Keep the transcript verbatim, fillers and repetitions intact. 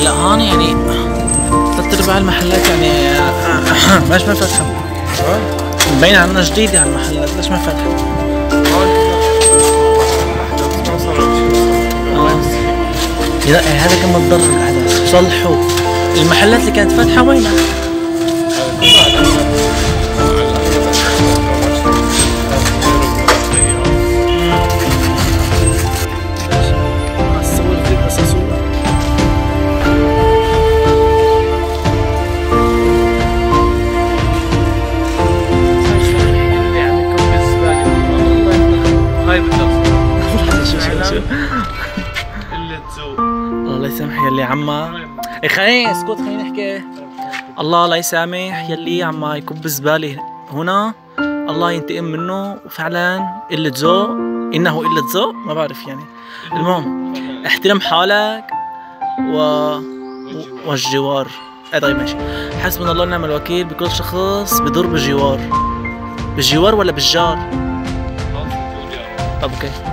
هلا هون يعني ثلاث ارباع المحلات يعني ليش ما فتحوا؟ مبين عنا جديدة على المحلات، ليش ما فتحوا؟ لا هذا كان متضرر الأحداث، صلحوا المحلات اللي كانت فاتحة وينها؟ الله لا يسامح يلي عما إيه خليني اسكت خليني نحكي. الله لا يسامح يلي عما يكب زبالة هنا، الله ينتقم منه فعلا. قلة ذوق، انه قلة ذوق ما بعرف يعني. المهم احترم حالك و والجوار. ايه طيب ماشي. حسبنا الله ونعم الوكيل بكل شخص بضر بالجوار. بالجوار ولا بالجار؟ طب اوكي.